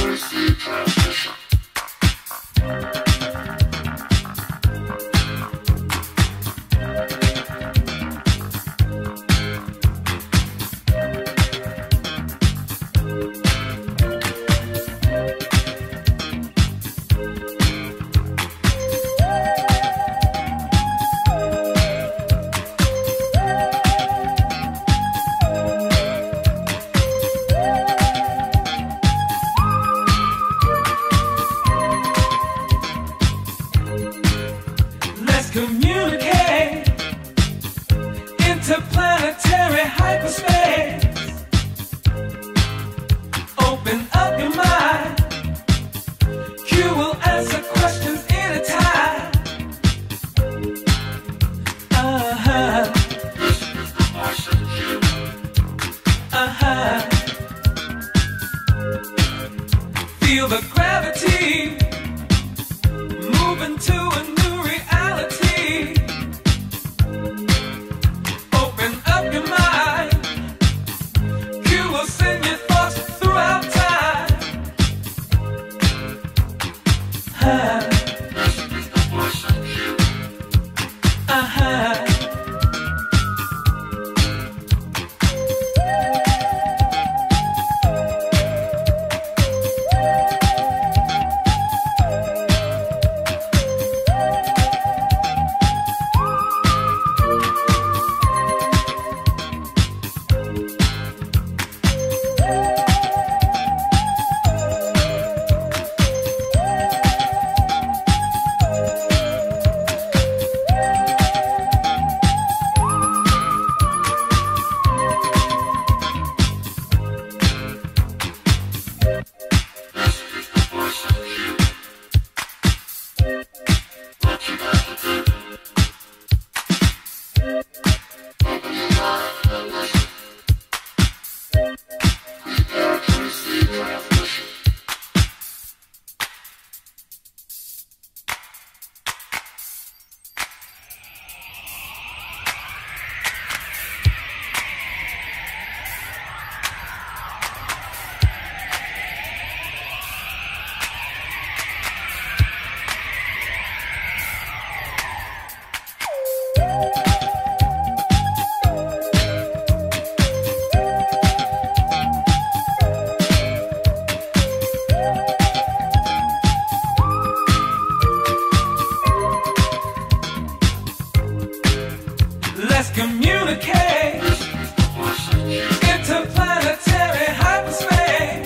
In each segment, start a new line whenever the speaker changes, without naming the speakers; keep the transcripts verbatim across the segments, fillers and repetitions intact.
Communicate interplanetary hyperspace. Open up your mind. Q will answer questions anytime. Uh-huh.
This is the Martian Q.
Uh-huh. Feel the gravity moving to a new reality. Open up your mind. You will send your thoughts throughout time. Uh-huh.
This is the Martian Q.
Uh-huh. Let's communicate interplanetary hyperspace.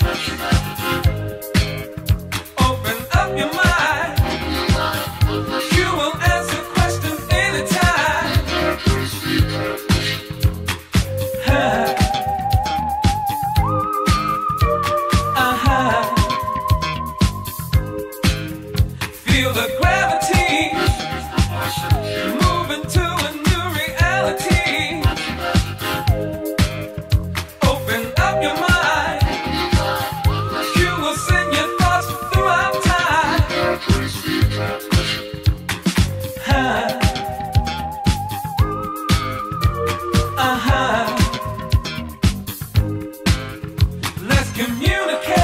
Open up your mind. You will answer questions anytime. Uh-huh. Uh-huh. Feel the gravity moving to a new reality. Open up your mind. You will send your thoughts throughout time. Uh-huh. Uh-huh. Let's communicate.